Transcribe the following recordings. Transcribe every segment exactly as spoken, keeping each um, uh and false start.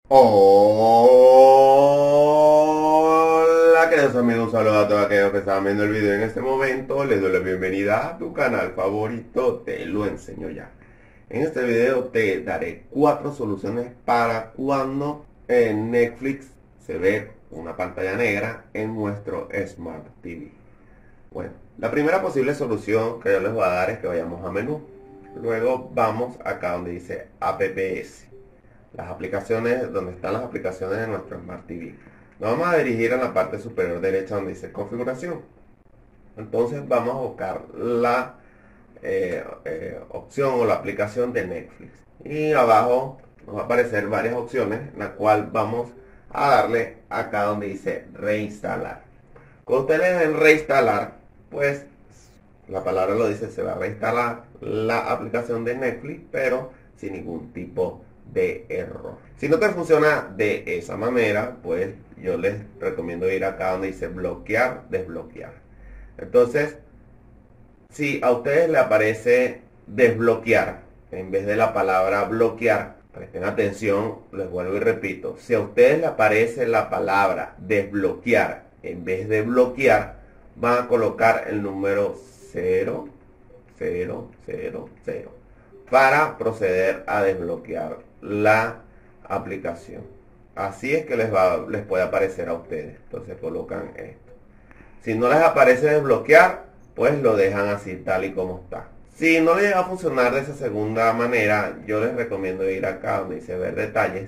Hola queridos amigos, un saludo a todos aquellos que están viendo el video en este momento. Les doy la bienvenida a tu canal favorito, Te Lo Enseño Ya. En este video te daré cuatro soluciones para cuando en Netflix se ve una pantalla negra en nuestro Smart T V. Bueno, la primera posible solución que yo les voy a dar es que vayamos a menú. Luego vamos acá donde dice apps, las aplicaciones, donde están las aplicaciones de nuestro Smart T V. Nos vamos a dirigir a la parte superior derecha donde dice configuración. Entonces vamos a buscar la eh, eh, opción o la aplicación de Netflix. Y abajo nos va a aparecer varias opciones, en la cual vamos a darle acá donde dice reinstalar. Cuando ustedes le den reinstalar, pues la palabra lo dice, se va a reinstalar la aplicación de Netflix, pero sin ningún tipo de error. Si no te funciona de esa manera, pues yo les recomiendo ir acá donde dice bloquear, desbloquear. Entonces, si a ustedes le aparece desbloquear en vez de la palabra bloquear, presten atención, les vuelvo y repito, si a ustedes le aparece la palabra desbloquear en vez de bloquear, van a colocar el número cero cero cero cero para proceder a desbloquear la aplicación. Así es que les va les puede aparecer a ustedes. Entonces colocan esto. Si no les aparece desbloquear, pues lo dejan así tal y como está. Si no les llega a funcionar de esa segunda manera, yo les recomiendo ir acá donde dice ver detalles.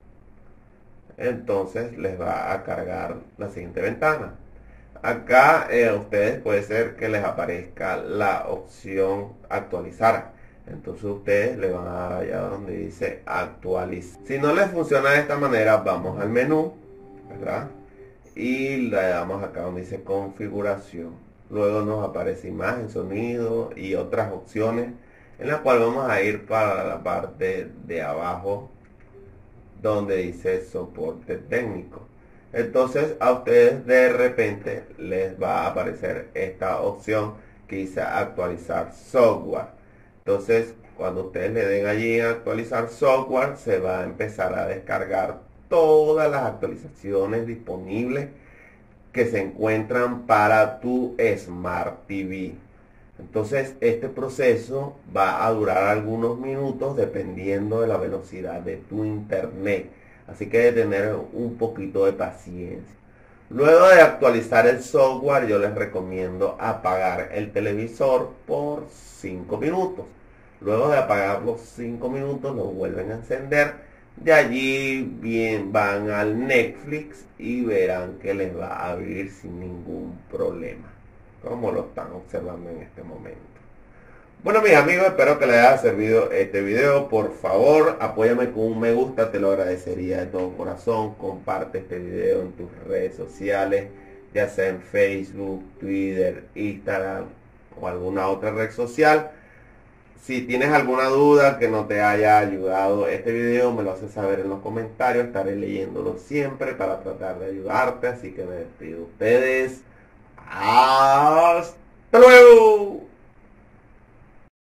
Entonces les va a cargar la siguiente ventana. Acá eh, ustedes puede ser que les aparezca la opción actualizar. Entonces ustedes le van a dar allá donde dice actualizar. Si no les funciona de esta manera, vamos al menú, ¿verdad? Y le damos acá donde dice configuración. Luego nos aparece imagen, sonido y otras opciones, en la cual vamos a ir para la parte de abajo donde dice soporte técnico. Entonces a ustedes de repente les va a aparecer esta opción que dice actualizar software. Entonces cuando ustedes le den allí a actualizar software, se va a empezar a descargar todas las actualizaciones disponibles que se encuentran para tu Smart T V. Entonces este proceso va a durar algunos minutos dependiendo de la velocidad de tu internet. Así que hay que tener un poquito de paciencia. Luego de actualizar el software, yo les recomiendo apagar el televisor por cinco minutos. Luego de apagar los cinco minutos, lo vuelven a encender. De allí bien van al Netflix y verán que les va a abrir sin ningún problema, como lo están observando en este momento. Bueno, mis amigos, espero que les haya servido este video. Por favor, apóyame con un me gusta, te lo agradecería de todo corazón. Comparte este video en tus redes sociales, ya sea en Facebook, Twitter, Instagram o alguna otra red social. Si tienes alguna duda que no te haya ayudado este video, me lo haces saber en los comentarios. Estaré leyéndolo siempre para tratar de ayudarte. Así que me despido de ustedes. ¡Hasta luego!